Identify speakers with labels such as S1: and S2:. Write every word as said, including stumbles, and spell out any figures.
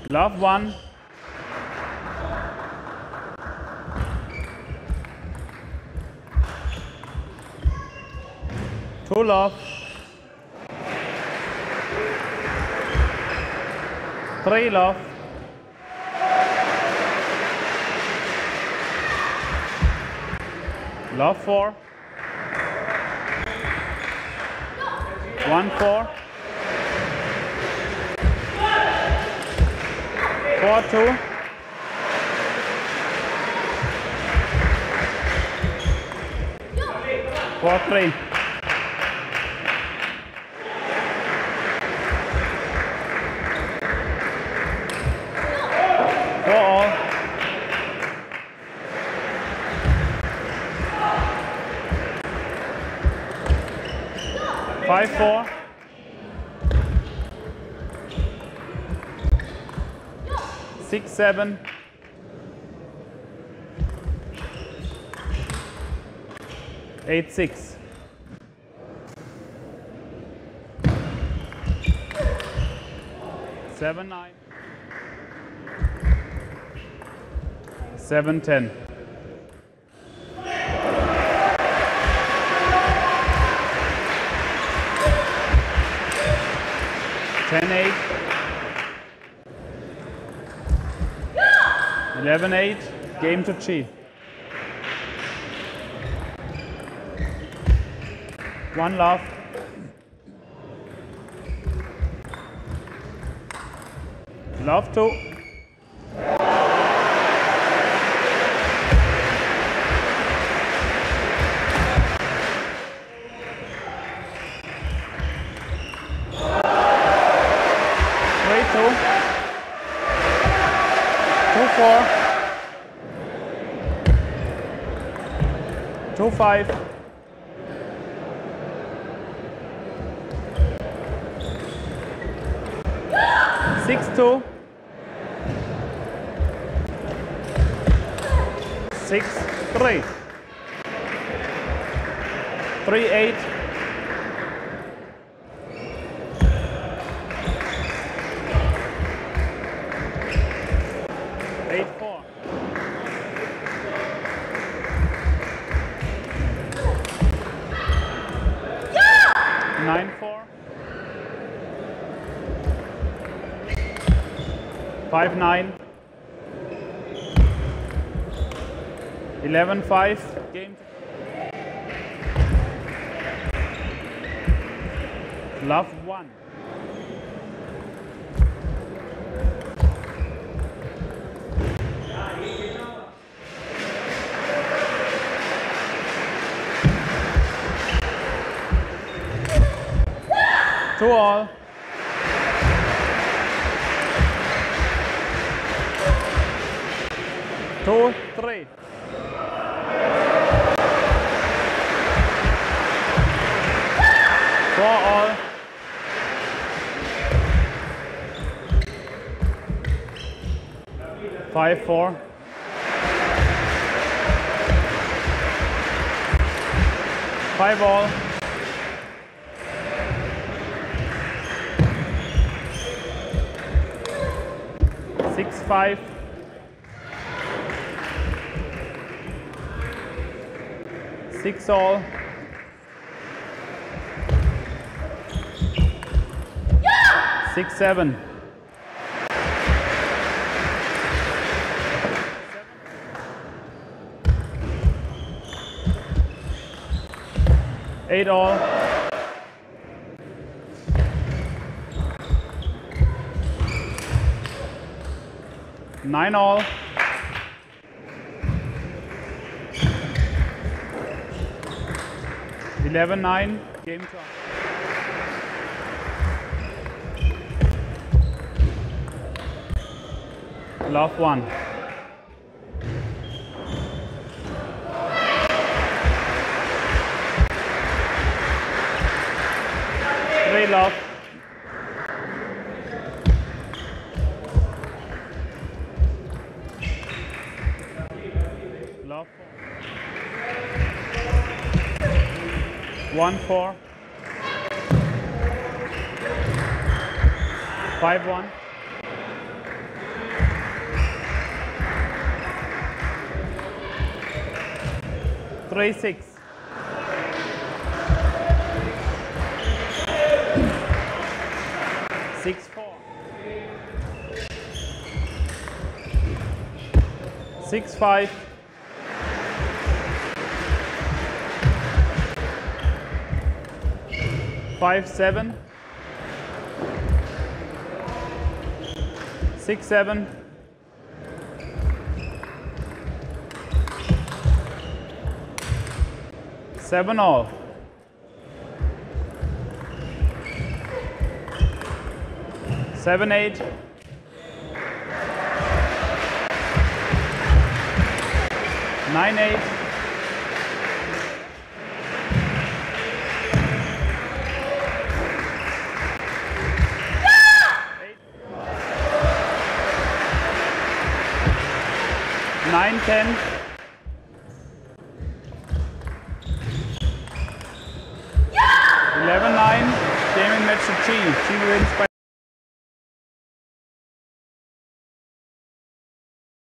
S1: Love one. Two love. Three love. Love four. One four. Four two. Four three. Four all. Five four. Six seven. Eight six. Seven nine. Seven ten. Ten eight. Eleven eight. Game to Chi. One love. Love two. Three two. Two four. Two five. Six two. Six three. Three eight. Eight four. Nine four. Five nine. Eleven five. Game. Love one. Two all. Two three. Four all. Five four. Five all. Six five. Six all. Six seven. Eight all. Nine all. Eleven nine. Game to Love one. Three love. Love four. One four. Five one. three six. six four. six five. five seven. six seven. seven all. seven eight. nine eight. nine ten. eleven nine. Game in match to G. G wins by